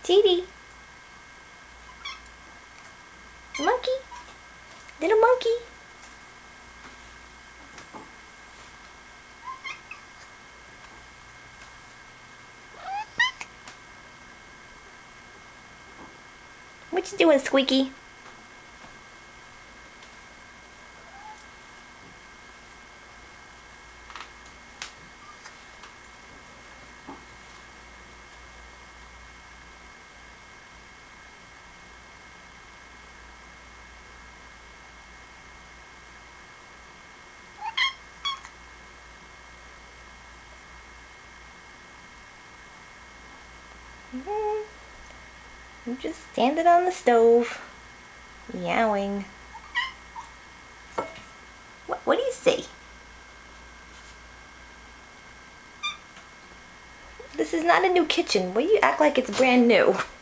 Cheeto. Monkey. Little monkey. What you doing, Squeaky? I'm just standing on the stove, meowing. What do you see? This is not a new kitchen. Why do you act like it's brand new?